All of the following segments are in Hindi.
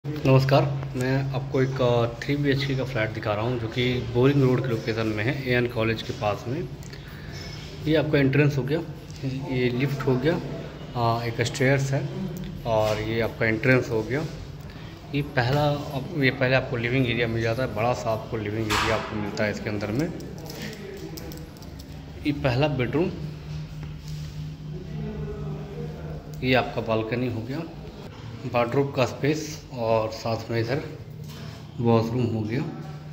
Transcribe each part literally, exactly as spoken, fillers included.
नमस्कार। मैं आपको एक थ्री बी एच के का फ्लैट दिखा रहा हूँ जो कि बोरिंग रोड के लोकेशन में है, ए एन कॉलेज के पास में। ये आपका एंट्रेंस हो गया, ये लिफ्ट हो गया, आ, एक स्टेयर्स है और ये आपका एंट्रेंस हो गया। ये पहला ये पहले आपको लिविंग एरिया मिल जाता है, बड़ा सा आपको लिविंग एरिया आपको मिलता है इसके अंदर में। ये पहला बेडरूम, ये आपका बालकनी हो गया, बाथरूम का स्पेस और साथ में इधर वॉशरूम हो गया।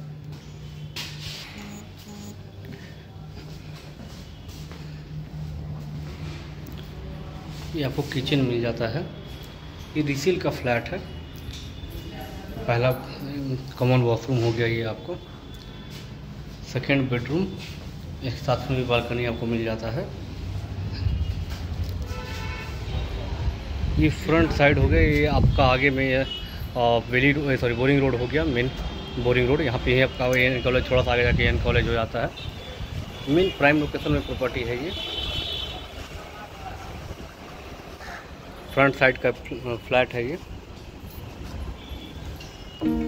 ये आपको किचन मिल जाता है। ये रिसील का फ्लैट है। पहला कॉमन वॉशरूम हो गया ये आपको। सेकेंड बेडरूम, एक साथ में बालकनी आपको मिल जाता है। ये फ्रंट साइड हो गया। ये आपका आगे में ये वेली सॉरी बोरिंग रोड हो गया, मेन बोरिंग रोड। यहाँ पे है आपका ए एन कॉलेज, थोड़ा सा आगे जाके ए एन कॉलेज हो जाता है। मेन प्राइम लोकेशन में प्रॉपर्टी है ये। फ्रंट साइड का फ्लैट है ये।